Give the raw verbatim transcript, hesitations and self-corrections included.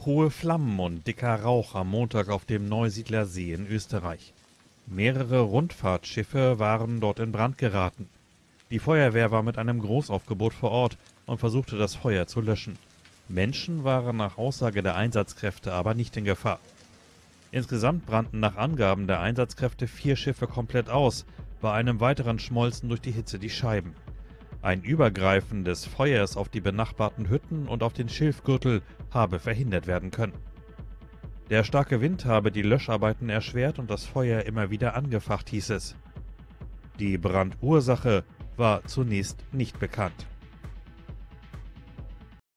Hohe Flammen und dicker Rauch am Montag auf dem Neusiedler See in Österreich. Mehrere Rundfahrtschiffe waren dort in Brand geraten. Die Feuerwehr war mit einem Großaufgebot vor Ort und versuchte das Feuer zu löschen. Menschen waren nach Aussage der Einsatzkräfte aber nicht in Gefahr. Insgesamt brannten nach Angaben der Einsatzkräfte vier Schiffe komplett aus, bei einem weiteren schmolzen durch die Hitze die Scheiben. Ein Übergreifen des Feuers auf die benachbarten Hütten und auf den Schilfgürtel habe verhindert werden können. Der starke Wind habe die Löscharbeiten erschwert und das Feuer immer wieder angefacht, hieß es. Die Brandursache war zunächst nicht bekannt.